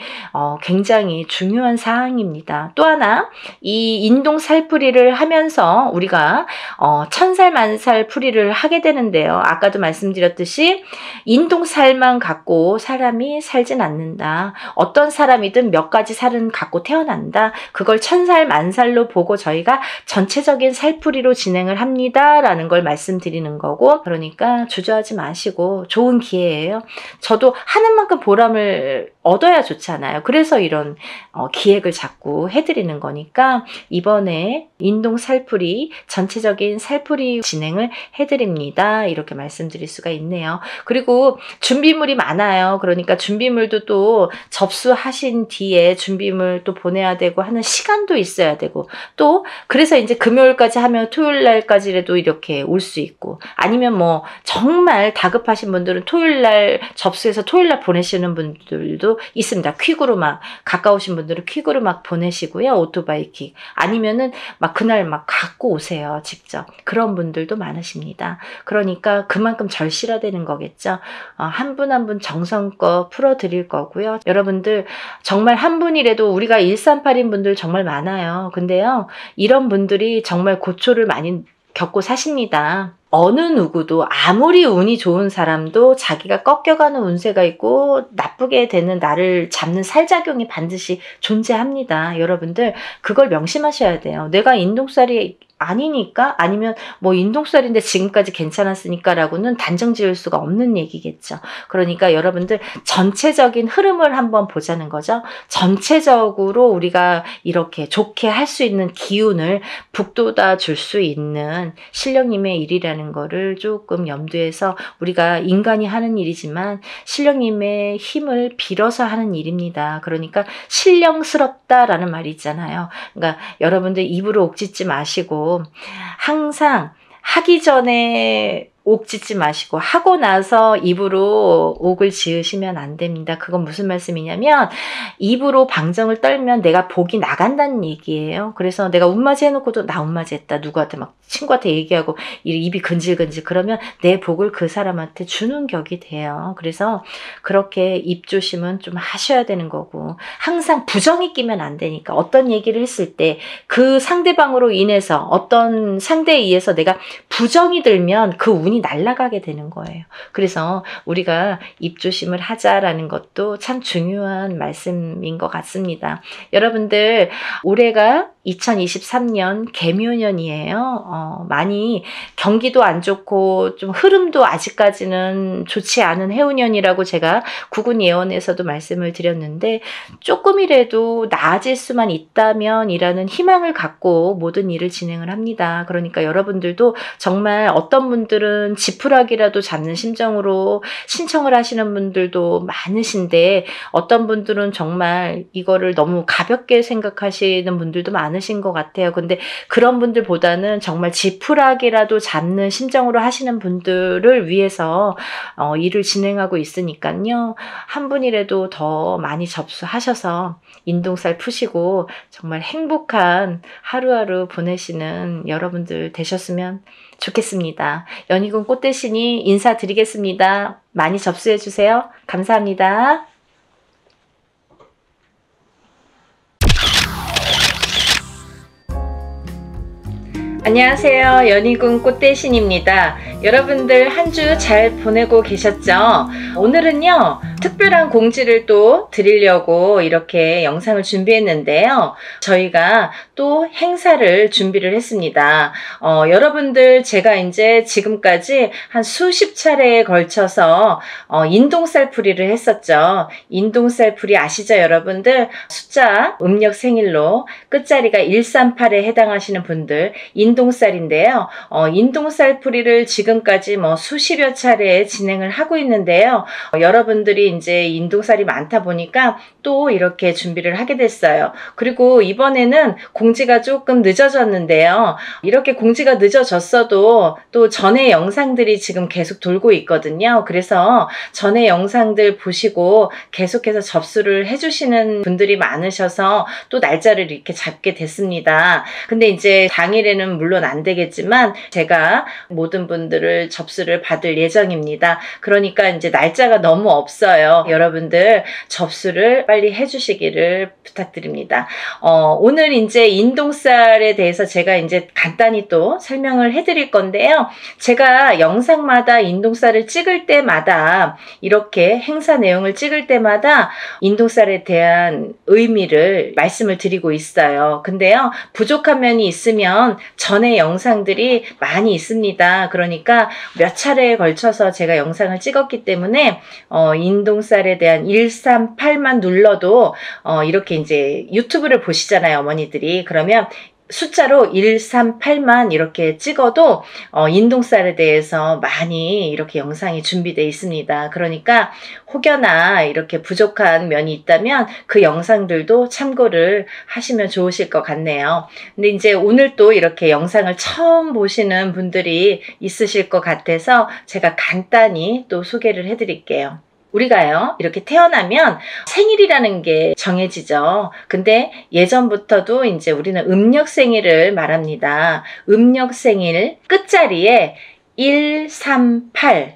[SPEAKER 1] 굉장히 중요한 사항입니다. 또 하나 이 인동살풀이를 하면서 우리가 천살 만살 풀이를 하게 되는데요. 아까도 말씀드렸듯이 인동살만 갖고 사람이 살진 않는다. 어떤 사람이든 몇 가지 살은 갖고 태어난다. 그걸 천살 만살로 보고 저희가 전체적인 살풀이로 진행을 합니다 라는 걸 말씀드리는 거고, 그러니까 주저하지 마시고 좋은 기회예요. 저도 하는 만큼 보람을 얻어야 좋잖아요. 그래서 이런 기획을 자꾸 해드리는 거니까 이번에 인동 살풀이 전체적인 살풀이 진행을 해드립니다. 이렇게 말씀드릴 수가 있네요. 그리고 준비물이 많아요. 그러니까 준비물도 또 접수하신 뒤에 준비물 또 보내야 되고 하는 시간도 있어야 되고, 또 그래서 이제 금요일까지 하면 토요일 날까지라도 이렇게 올 수 있고, 아니면 뭐 정말 다급하신 분들은 토요일 날 접수해서 토요일 날 보내시는 분들도 있습니다. 퀵으로 막 가까우신 분들은 퀵으로 막 보내시고요. 오토바이 퀵. 아니면은 막 그날 막 갖고 오세요. 직접. 그런 분들도 많으십니다. 그러니까 그만큼 절실화되는 거겠죠. 한 분 한 분 정성껏 풀어드릴 거고요. 여러분들 정말 한 분이라도, 우리가 138인 분들 정말 많아요. 근데요, 이런 분들이 정말 고초를 많이 겪고 사십니다. 어느 누구도 아무리 운이 좋은 사람도 자기가 꺾여가는 운세가 있고 나쁘게 되는 나를 잡는 살작용이 반드시 존재합니다. 여러분들 그걸 명심하셔야 돼요. 내가 인동살이 아니니까, 아니면 뭐 인동살인데 지금까지 괜찮았으니까 라고는 단정 지을 수가 없는 얘기겠죠. 그러니까 여러분들 전체적인 흐름을 한번 보자는 거죠. 전체적으로 우리가 이렇게 좋게 할 수 있는 기운을 북돋아 줄 수 있는 신령님의 일이라는 거를 조금 염두에서, 우리가 인간이 하는 일이지만 신령님의 힘을 빌어서 하는 일입니다. 그러니까 신령스럽다라는 말이 있잖아요. 그러니까 여러분들 입으로 옥짓지 마시고 항상 하기 전에 옥 짓지 마시고 하고 나서 입으로 옥을 지으시면 안 됩니다. 그건 무슨 말씀이냐면 입으로 방정을 떨면 내가 복이 나간다는 얘기예요. 그래서 내가 운맞이 해놓고도 나 운맞이 했다, 누구한테 막 친구한테 얘기하고 입이 근질근질, 그러면 내 복을 그 사람한테 주는 격이 돼요. 그래서 그렇게 입 조심은 좀 하셔야 되는 거고, 항상 부정이 끼면 안 되니까 어떤 얘기를 했을 때 그 상대방으로 인해서 어떤 상대에 의해서 내가 부정이 들면 그 운이 날아가게 되는 거예요. 그래서 우리가 입조심을 하자라는 것도 참 중요한 말씀인 것 같습니다. 여러분들 올해가 2023년 개묘년이에요. 많이 경기도 안 좋고 좀 흐름도 아직까지는 좋지 않은 해운년이라고 제가 구군 예언에서도 말씀을 드렸는데, 조금이라도 나아질 수만 있다면 이라는 희망을 갖고 모든 일을 진행을 합니다. 그러니까 여러분들도 정말 어떤 분들은 지푸라기라도 잡는 심정으로 신청을 하시는 분들도 많으신데, 어떤 분들은 정말 이거를 너무 가볍게 생각하시는 분들도 많으신 것 같아요. 근데 그런 분들보다는 정말 지푸라기라도 잡는 심정으로 하시는 분들을 위해서 일을 진행하고 있으니까요. 한 분이라도 더 많이 접수하셔서 인동살 푸시고 정말 행복한 하루하루 보내시는 여러분들 되셨으면 좋겠습니다. 연희군 꽃대신이 인사드리겠습니다. 많이 접수해 주세요. 감사합니다. 안녕하세요. 연희군 꽃대신입니다. 여러분들 한 주 잘 보내고 계셨죠? 오늘은요, 특별한 공지를 또 드리려고 이렇게 영상을 준비했는데요. 저희가 또 행사를 준비를 했습니다. 여러분들 제가 이제 지금까지 한 수십 차례에 걸쳐서 인동살풀이를 했었죠. 인동살풀이 아시죠, 여러분들? 숫자 음력 생일로 끝자리가 138에 해당하시는 분들 인동살인데요. 인동살풀이를 지금까지 뭐 수십여 차례 진행을 하고 있는데요. 여러분들이 이제 인동살이 많다 보니까 또 이렇게 준비를 하게 됐어요. 그리고 이번에는 공지가 조금 늦어졌는데요. 이렇게 공지가 늦어졌어도 또 전에 영상들이 지금 계속 돌고 있거든요. 그래서 전에 영상들 보시고 계속해서 접수를 해주시는 분들이 많으셔서 또 날짜를 이렇게 잡게 됐습니다. 근데 이제 당일에는 물론 안 되겠지만 제가 모든 분들을 접수를 받을 예정입니다. 그러니까 이제 날짜가 너무 없어요. 여러분들 접수를 빨리 해주시기를 부탁드립니다. 오늘 이제 인동살에 대해서 제가 이제 간단히 또 설명을 해드릴 건데요. 제가 영상마다 인동살을 찍을 때마다 이렇게 행사 내용을 찍을 때마다 인동살에 대한 의미를 말씀을 드리고 있어요. 근데요, 부족한 면이 있으면 전에 영상들이 많이 있습니다. 그러니까 몇 차례에 걸쳐서 제가 영상을 찍었기 때문에 인동살에 대한 138만 눌러도 이렇게 이제 유튜브를 보시잖아요, 어머니들이. 그러면 숫자로 138만 이렇게 찍어도 인동살에 대해서 많이 이렇게 영상이 준비되어 있습니다. 그러니까 혹여나 이렇게 부족한 면이 있다면 그 영상들도 참고를 하시면 좋으실 것 같네요. 근데 이제 오늘 또 이렇게 영상을 처음 보시는 분들이 있으실 것 같아서 제가 간단히 또 소개를 해드릴게요. 우리가요, 이렇게 태어나면 생일이라는 게 정해지죠. 근데 예전부터도 이제 우리는 음력 생일을 말합니다. 음력 생일 끝자리에 138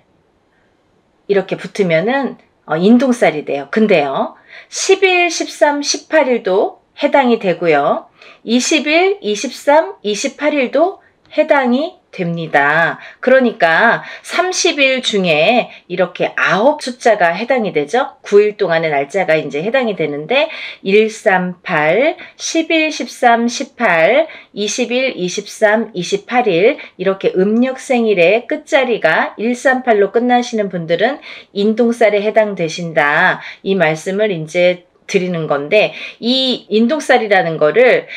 [SPEAKER 1] 이렇게 붙으면은 인동살이 돼요. 근데요, 10일, 13, 18일도 해당이 되고요. 20일, 23, 28일도 해당이 됩니다. 그러니까 30일 중에 이렇게 9 숫자가 해당이 되죠. 9일 동안의 날짜가 이제 해당이 되는데 138, 11, 13, 18, 20일, 23, 28일 이렇게 음력 생일의 끝자리가 138로 끝나시는 분들은 인동살에 해당되신다. 이 말씀을 이제 드리는 건데, 이 인동살이라는 거를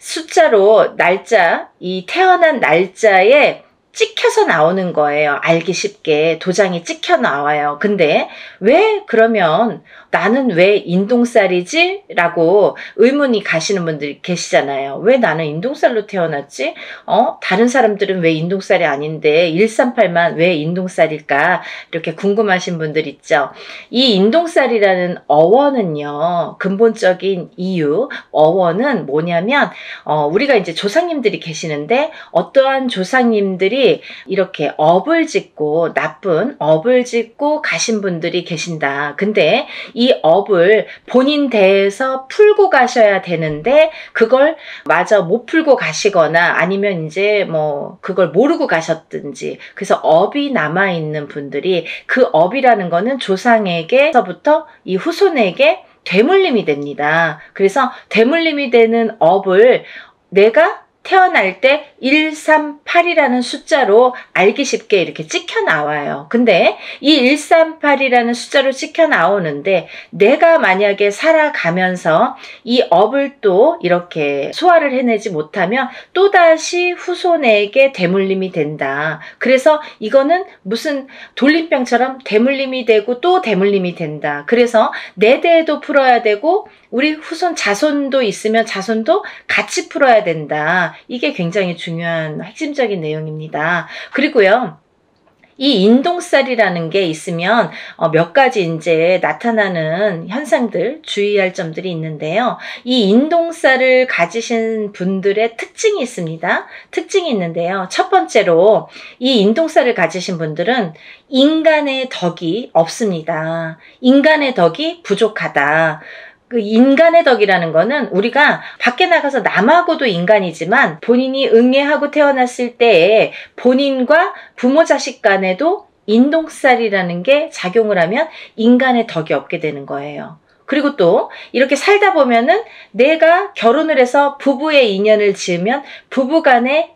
[SPEAKER 1] 숫자로 날짜, 이 태어난 날짜에 찍혀서 나오는 거예요. 알기 쉽게 도장이 찍혀 나와요. 근데 왜 그러면 나는 왜 인동살이지? 라고 의문이 가시는 분들이 계시잖아요. 왜 나는 인동살로 태어났지? 다른 사람들은 왜 인동살이 아닌데 138만 왜 인동살일까? 이렇게 궁금하신 분들 있죠. 이 인동살이라는 어원은요, 근본적인 이유, 어원은 뭐냐면 우리가 이제 조상님들이 계시는데 어떠한 조상님들이 이렇게 업을 짓고 나쁜 업을 짓고 가신 분들이 계신다. 근데 이 업을 본인 대에서 풀고 가셔야 되는데 그걸 마저 못 풀고 가시거나 아니면 이제 뭐 그걸 모르고 가셨든지, 그래서 업이 남아있는 분들이 그 업이라는 거는 조상에게서부터 이 후손에게 대물림이 됩니다. 그래서 대물림이 되는 업을 내가 태어날 때 138이라는 숫자로 알기 쉽게 이렇게 찍혀 나와요. 근데 이 138이라는 숫자로 찍혀 나오는데 내가 만약에 살아가면서 이 업을 또 이렇게 소화를 해내지 못하면 또다시 후손에게 대물림이 된다. 그래서 이거는 무슨 돌림병처럼 대물림이 되고 또 대물림이 된다. 그래서 내 대에도 풀어야 되고 우리 후손 자손도 있으면 자손도 같이 풀어야 된다. 이게 굉장히 중요한 핵심적인 내용입니다. 그리고요, 이 인동살이라는 게 있으면 몇 가지 이제 나타나는 현상들, 주의할 점들이 있는데요. 이 인동살을 가지신 분들의 특징이 있습니다. 특징이 있는데요. 첫 번째로 이 인동살을 가지신 분들은 인간의 덕이 없습니다. 인간의 덕이 부족하다. 그 인간의 덕이라는 거는 우리가 밖에 나가서 남하고도 인간이지만 본인이 응애하고 태어났을 때에 본인과 부모 자식 간에도 인동살이라는 게 작용을 하면 인간의 덕이 없게 되는 거예요. 그리고 또 이렇게 살다 보면은 내가 결혼을 해서 부부의 인연을 지으면 부부간의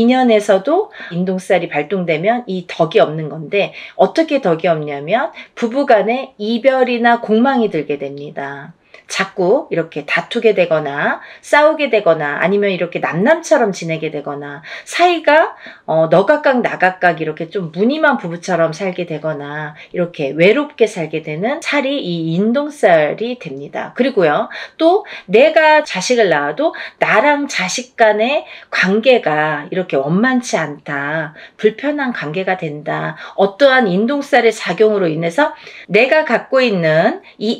[SPEAKER 1] 인연에서도 인동살이 발동되면 이 덕이 없는 건데, 어떻게 덕이 없냐면 부부간에 이별이나 공망이 들게 됩니다. 자꾸 이렇게 다투게 되거나 싸우게 되거나 아니면 이렇게 남남처럼 지내게 되거나 사이가 너 각각 나 각각 이렇게 좀 무늬만 부부처럼 살게 되거나 이렇게 외롭게 살게 되는 살이 이 인동살이 됩니다. 그리고요, 또 내가 자식을 낳아도 나랑 자식 간의 관계가 이렇게 원만치 않다, 불편한 관계가 된다, 어떠한 인동살의 작용으로 인해서 내가 갖고 있는 이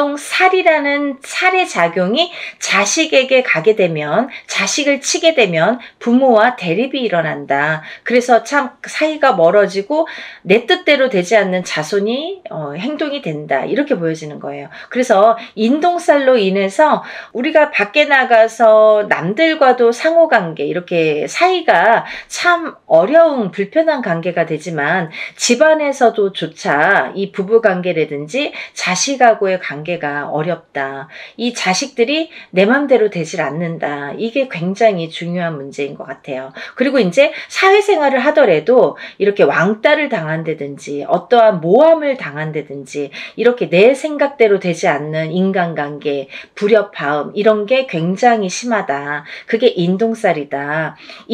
[SPEAKER 1] 인동살이라는 살의 작용이 자식에게 가게 되면, 자식을 치게 되면 부모와 대립이 일어난다. 그래서 참 사이가 멀어지고 내 뜻대로 되지 않는 자손이 행동이 된다, 이렇게 보여지는 거예요. 그래서 인동살로 인해서 우리가 밖에 나가서 남들과도 상호관계, 이렇게 사이가 참 어려운 불편한 관계가 되지만 집안에서도 조차 이 부부관계라든지 자식하고의 관계가 어렵다, 이 자식들이 내 맘대로 되질 않는다, 이게 굉장히 중요한 문제인 것 같아요. 그리고 이제 사회생활을 하더라도 이렇게 왕따를 당한다든지 어떠한 모함을 당한다든지 이렇게 내 생각대로 되지 않는 인간관계, 불협화음, 이런 게 굉장히 심하다. 그게 인동살이다.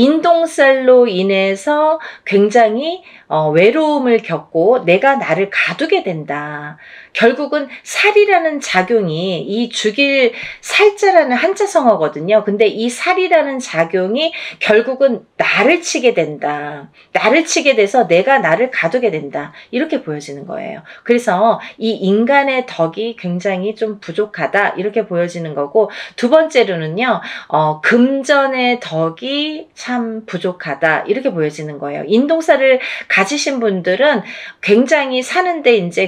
[SPEAKER 1] 인동살로 인해서 굉장히 외로움을 겪고 내가 나를 가두게 된다. 결국은 살이라는 작용이, 이 죽일 살자라는 한자성어거든요. 근데 이 살이라는 작용이 결국은 나를 치게 된다. 나를 치게 돼서 내가 나를 가두게 된다, 이렇게 보여지는 거예요. 그래서 이 인간의 덕이 굉장히 좀 부족하다, 이렇게 보여지는 거고, 두 번째로는요, 금전의 덕이 참 부족하다, 이렇게 보여지는 거예요. 인동살을 가지신 분들은 굉장히 사는데 이제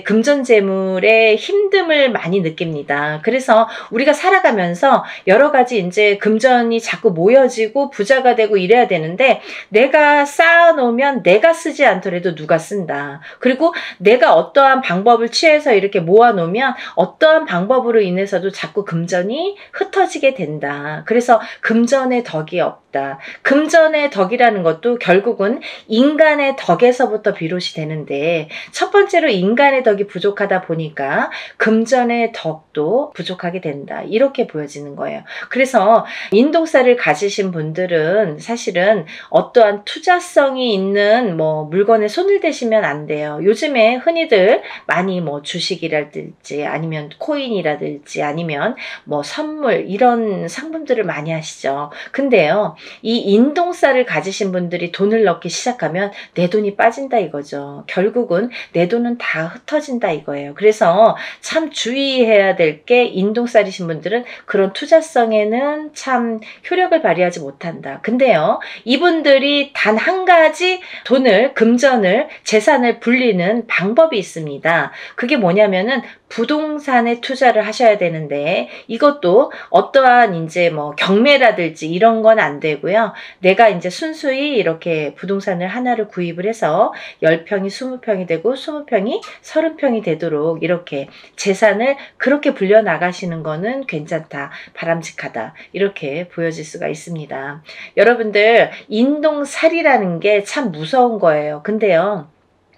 [SPEAKER 1] 금전재물의 힘듦을 많이 느낍니다. 그래서 우리가 살아가면서 여러 가지 이제 금전이 자꾸 모여지고 부자가 되고 이래야 되는데, 내가 쌓아놓으면 내가 쓰지 않더라도 누가 쓴다. 그리고 내가 어떠한 방법을 취해서 이렇게 모아놓으면 어떠한 방법으로 인해서도 자꾸 금전이 흩어지게 된다. 그래서 금전의 덕이 없다. 금전의 덕이라는 것도 결국은 인간의 덕에서부터 비롯이 되는데, 첫 번째로 인간의 덕이 부족하다 보니까 금전의 덕도 부족하게 된다, 이렇게 보여지는 거예요. 그래서 인동살을 가지신 분들은 사실은 어떠한 투자성이 있는 물건에 손을 대시면 안 돼요. 요즘에 흔히들 많이 주식이라든지 아니면 코인이라든지 아니면 선물, 이런 상품들을 많이 하시죠. 근데요, 이 인동살을 가지신 분들이 돈을 넣기 시작하면 내 돈이 빠진다 이거죠. 결국은 내 돈은 다 흩어진다 이거예요. 그래서 참 주의해야 될 게, 인동살이신 분들은 그런 투자성에는 참 효력을 발휘하지 못한다. 근데요, 이분들이 단 한 가지 돈을, 금전을, 재산을 불리는 방법이 있습니다. 그게 뭐냐면은 부동산에 투자를 하셔야 되는데, 이것도 어떠한 이제 경매라든지 이런 건 안 되고요. 내가 이제 순수히 이렇게 부동산을 하나를 구입을 해서 10평이 20평이 되고 20평이 30평이 되도록 이렇게 재산을 그렇게 불려 나가시는 거는 괜찮다, 바람직하다, 이렇게 보여질 수가 있습니다. 여러분들, 인동살이라는 게 참 무서운 거예요. 근데요,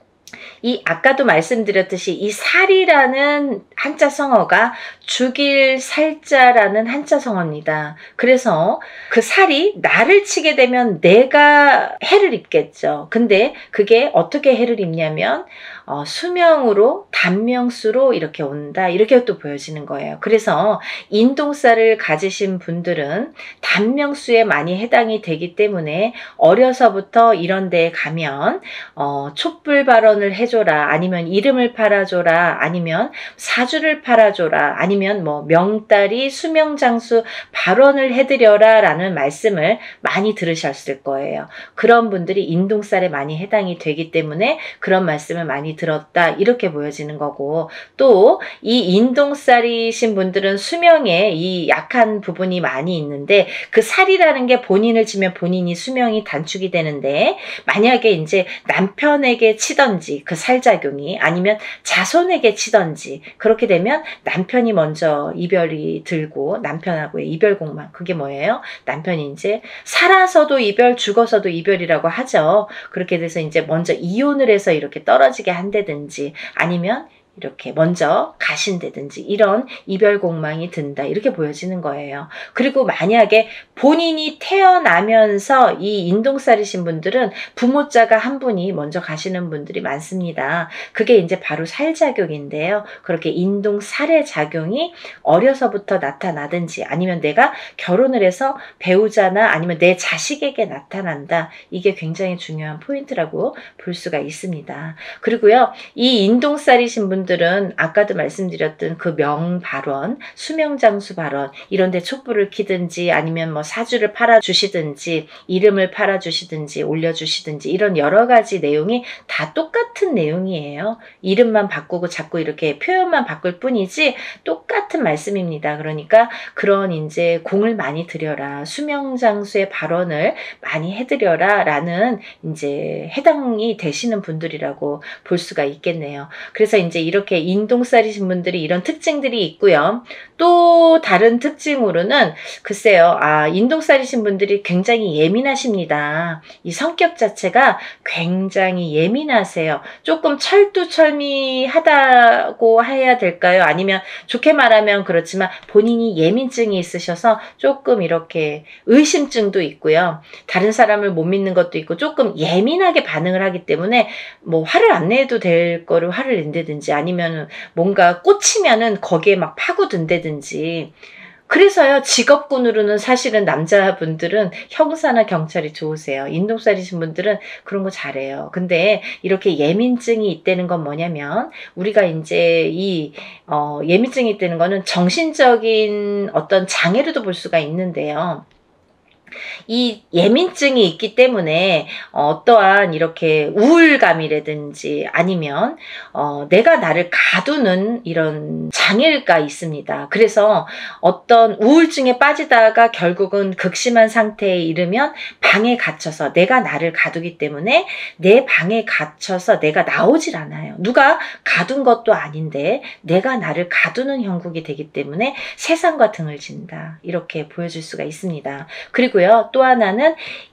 [SPEAKER 1] 이 아까도 말씀드렸듯이 이 살이라는 한자 성어가 죽일 살자라는 한자 성어입니다. 그래서 그 살이 나를 치게 되면 내가 해를 입겠죠. 근데 그게 어떻게 해를 입냐면 수명으로, 단명수로 이렇게 온다, 이렇게 또 보여지는 거예요. 그래서 인동살을 가지신 분들은 단명수에 많이 해당이 되기 때문에 어려서부터 이런 데에 가면 촛불 발언을 해줘라, 아니면 이름을 팔아줘라, 아니면 사주를 팔아줘라, 아니면 명다리 수명장수 발언을 해드려라 라는 말씀을 많이 들으셨을 거예요. 그런 분들이 인동살에 많이 해당이 되기 때문에 그런 말씀을 많이 들었다, 이렇게 보여지는 거고, 또 이 인동살이신 분들은 수명에 이 약한 부분이 많이 있는데, 그 살이라는 게 본인을 치면 본인이 수명이 단축이 되는데, 만약에 이제 남편에게 치던지 그 살작용이, 아니면 자손에게 치던지, 그렇게 되면 남편이 먼저 이별이 들고 남편하고의 이별 공망, 그게 뭐예요? 남편이 이제 살아서도 이별, 죽어서도 이별이라고 하죠. 그렇게 돼서 이제 먼저 이혼을 해서 이렇게 떨어지게 한다든지, 아니면 이렇게 먼저 가신다든지, 이런 이별 공망이 든다, 이렇게 보여지는 거예요. 그리고 만약에 본인이 태어나면서 이 인동살이신 분들은 부모자가 한 분이 먼저 가시는 분들이 많습니다. 그게 이제 바로 살작용인데요. 그렇게 인동살의 작용이 어려서부터 나타나든지, 아니면 내가 결혼을 해서 배우자나 아니면 내 자식에게 나타난다, 이게 굉장히 중요한 포인트라고 볼 수가 있습니다. 그리고요, 이 인동살이신 분들은 아까도 말씀드렸던 그 명발원, 수명장수 발원, 이런 데 촛불을 켜든지, 아니면 뭐 사주를 팔아주시든지, 이름을 팔아주시든지, 올려주시든지, 이런 여러 가지 내용이 다 똑같은 내용이에요. 이름만 바꾸고 자꾸 이렇게 표현만 바꿀 뿐이지 똑같은 말씀입니다. 그러니까 그런 이제 공을 많이 들여라, 수명장수의 발언을 많이 해드려라 라는 이제 해당이 되시는 분들이라고 볼 수가 있겠네요. 그래서 이제 이렇게 인동살이신 분들이 이런 특징들이 있고요. 또 다른 특징으로는 글쎄요, 인동살이신 분들이 굉장히 예민하십니다. 이 성격 자체가 굉장히 예민하세요. 조금 철두철미하다고 해야 될까요? 아니면 좋게 말하면 그렇지만 본인이 예민증이 있으셔서 조금 이렇게 의심증도 있고요. 다른 사람을 못 믿는 것도 있고, 조금 예민하게 반응을 하기 때문에 뭐 화를 안 내도 될 거를 화를 낸다든지, 아니면 뭔가 꽂히면은 거기에 막 파고든다든지. 그래서요, 직업군으로는 사실은 남자분들은 형사나 경찰이 좋으세요. 인동살이신 분들은 그런 거 잘해요. 근데 이렇게 예민증이 있다는 건 뭐냐면, 우리가 이제 예민증이 있다는 거는 정신적인 어떤 장애로도 볼 수가 있는데요. 이 예민증이 있기 때문에 어떠한 이렇게 우울감이라든지, 아니면 내가 나를 가두는 이런 장애가 있습니다. 그래서 어떤 우울증에 빠지다가 결국은 극심한 상태에 이르면 방에 갇혀서 내가 나를 가두기 때문에 내 방에 갇혀서 내가 나오질 않아요. 누가 가둔 것도 아닌데 내가 나를 가두는 형국이 되기 때문에 세상과 등을 진다, 이렇게 보여줄 수가 있습니다. 그리고요, 또 하나는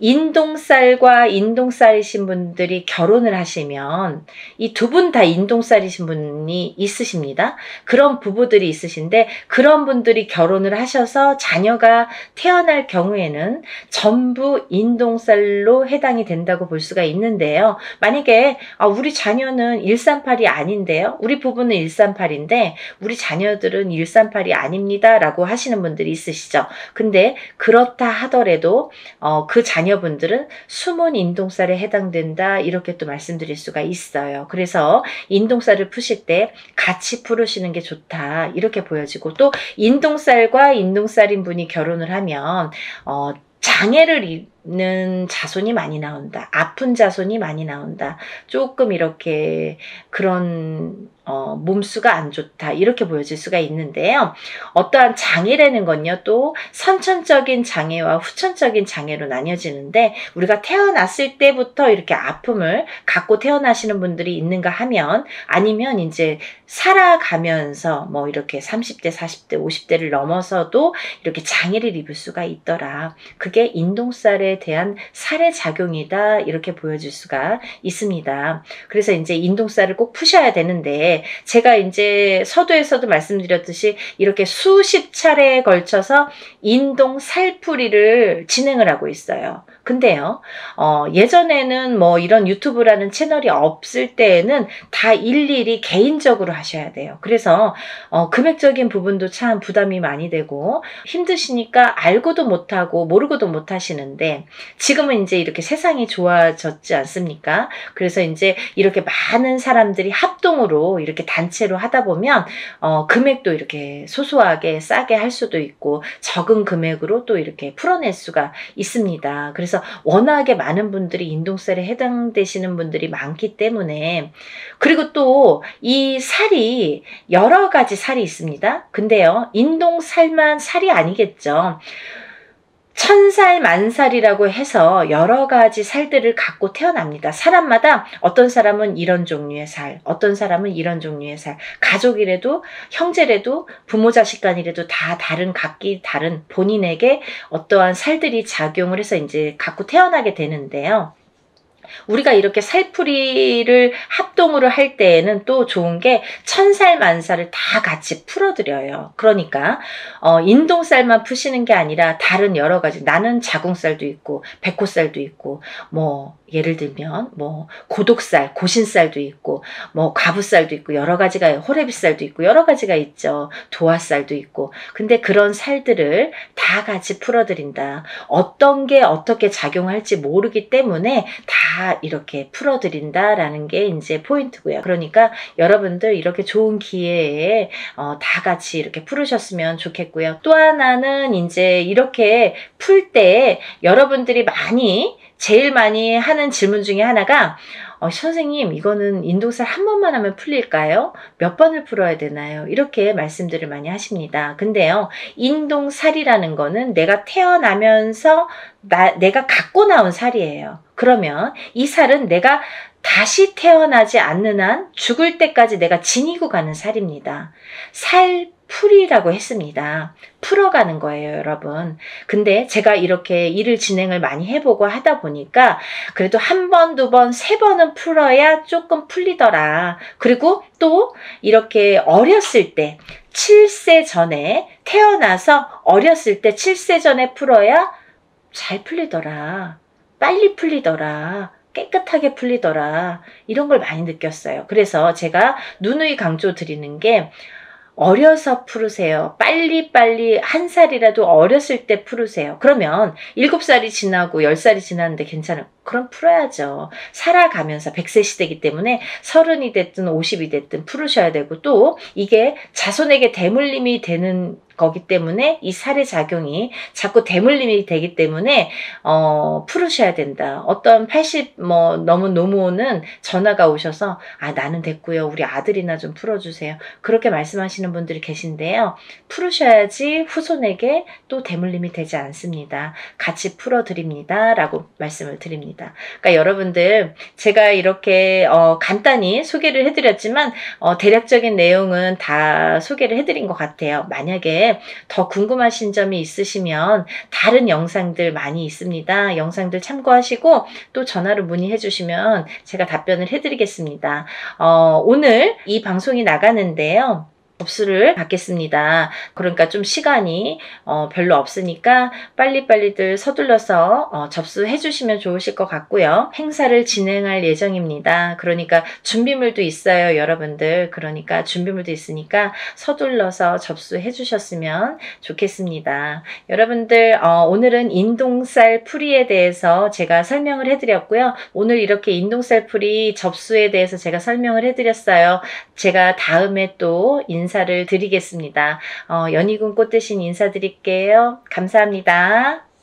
[SPEAKER 1] 인동살과 인동살이신 분들이 결혼을 하시면, 이 두 분 다 인동살이신 분이 있으십니다. 그런 부부들이 있으신데, 그런 분들이 결혼을 하셔서 자녀가 태어날 경우에는 전부 인동살로 해당이 된다고 볼 수가 있는데요. 만약에 우리 자녀는 138이 아닌데요, 우리 부부는 138인데 우리 자녀들은 138이 아닙니다 라고 하시는 분들이 있으시죠. 근데 그렇다 하더라도 그 자녀분들은 숨은 인동살에 해당된다, 이렇게 또 말씀드릴 수가 있어요. 그래서 인동살을 푸실 때 같이 풀으시는 게 좋다, 이렇게 보여지고, 또 인동살과 인동살인 분이 결혼을 하면 장애를 입는 자손이 많이 나온다, 아픈 자손이 많이 나온다, 조금 이렇게 그런 몸수가 안 좋다, 이렇게 보여질 수가 있는데요. 어떠한 장애라는 건요, 또 선천적인 장애와 후천적인 장애로 나뉘어지는데, 우리가 태어났을 때부터 이렇게 아픔을 갖고 태어나시는 분들이 있는가 하면, 아니면 이제 살아가면서 뭐 이렇게 30대, 40대, 50대를 넘어서도 이렇게 장애를 입을 수가 있더라, 그게 인동살에 대한 살의 작용이다, 이렇게 보여질 수가 있습니다. 그래서 이제 인동살을 꼭 푸셔야 되는데, 제가 이제 서두에서도 말씀드렸듯이 이렇게 수십 차례에 걸쳐서 인동살풀이를 진행을 하고 있어요. 근데요, 예전에는 뭐 이런 유튜브라는 채널이 없을 때에는 다 일일이 개인적으로 하셔야 돼요. 그래서 금액적인 부분도 참 부담이 많이 되고 힘드시니까 알고도 못하고 모르고도 못하시는데, 지금은 이제 이렇게 세상이 좋아졌지 않습니까? 그래서 이제 이렇게 많은 사람들이 합동으로 이렇게 단체로 하다 보면 금액도 이렇게 소소하게 싸게 할 수도 있고, 적은 금액으로 또 이렇게 풀어낼 수가 있습니다. 그래서 워낙에 많은 분들이 인동살에 해당되시는 분들이 많기 때문에, 그리고 또 이 살이 여러 가지 살이 있습니다. 근데요, 인동살만 살이 아니겠죠. 천살 만살이라고 해서 여러 가지 살들을 갖고 태어납니다. 사람마다 어떤 사람은 이런 종류의 살, 어떤 사람은 이런 종류의 살, 가족이라도 형제라도 부모 자식 간이라도 다 다른 각기 다른 본인에게 어떠한 살들이 작용을 해서 이제 갖고 태어나게 되는데요. 우리가 이렇게 살풀이를 합동으로 할 때에는 또 좋은 게 천살 만살을 다 같이 풀어드려요. 그러니까 인동살만 푸시는 게 아니라 다른 여러 가지, 나는 자궁살도 있고 백호살도 있고 뭐 예를 들면 뭐 고독살, 고신살도 있고 뭐 과부살도 있고 여러 가지가, 호래비살도 있고 여러 가지가 있죠. 도화살도 있고. 근데 그런 살들을 다 같이 풀어드린다. 어떤 게 어떻게 작용할지 모르기 때문에 다 이렇게 풀어드린다라는 게 이제 포인트고요. 그러니까 여러분들 이렇게 좋은 기회에 다 같이 이렇게 풀으셨으면 좋겠고요. 또 하나는 이제 이렇게 풀 때 여러분들이 제일 많이 하는 질문 중에 하나가 선생님, 이거는 인동살 한 번만 하면 풀릴까요? 몇 번을 풀어야 되나요? 이렇게 말씀들을 많이 하십니다. 근데요, 인동살이라는 거는 내가 태어나면서 내가 갖고 나온 살이에요. 그러면 이 살은 내가 다시 태어나지 않는 한 죽을 때까지 내가 지니고 가는 살입니다. 살풀이라고 했습니다. 풀어가는 거예요, 여러분. 근데 제가 이렇게 일을 진행을 많이 해보고 하다 보니까 그래도 한 번, 두 번, 세 번은 풀어야 조금 풀리더라. 그리고 또 이렇게 어렸을 때 7세 전에 태어나서 어렸을 때 7세 전에 풀어야 잘 풀리더라. 빨리 풀리더라. 깨끗하게 풀리더라. 이런 걸 많이 느꼈어요. 그래서 제가 누누이 강조 드리는 게 어려서 풀으세요. 빨리빨리 한 살이라도 어렸을 때 풀으세요. 그러면 7살이 지나고 10살이 지났는데 괜찮아요. 그럼 풀어야죠. 살아가면서 100세 시대이기 때문에 30이 됐든 50이 됐든 풀으셔야 되고, 또 이게 자손에게 대물림이 되는 거기 때문에 이 살의 작용이 자꾸 대물림이 되기 때문에 풀으셔야 된다. 어떤 80 넘은 노모는 전화가 오셔서 나는 됐고요. 우리 아들이나 좀 풀어주세요. 그렇게 말씀하시는 분들이 계신데요. 풀으셔야지 후손에게 또 대물림이 되지 않습니다. 같이 풀어드립니다. 라고 말씀을 드립니다. 그러니까 여러분들, 제가 이렇게 간단히 소개를 해드렸지만 대략적인 내용은 다 소개를 해드린 것 같아요. 만약에 더 궁금하신 점이 있으시면 다른 영상들 많이 있습니다. 영상들 참고하시고 또 전화로 문의해 주시면 제가 답변을 해드리겠습니다. 오늘 이 방송이 나가는데요. 접수를 받겠습니다. 그러니까 좀 시간이 별로 없으니까 빨리빨리들 서둘러서 접수해 주시면 좋으실 것 같고요. 행사를 진행할 예정입니다. 그러니까 준비물도 있어요, 여러분들. 그러니까 준비물도 있으니까 서둘러서 접수해 주셨으면 좋겠습니다. 여러분들, 오늘은 인동살 풀이에 대해서 제가 설명을 해드렸고요. 오늘 이렇게 인동살 풀이 접수에 대해서 제가 설명을 해드렸어요. 제가 다음에 또 인사를 드리겠습니다. 연희군 꽃 대신 인사드릴게요. 감사합니다.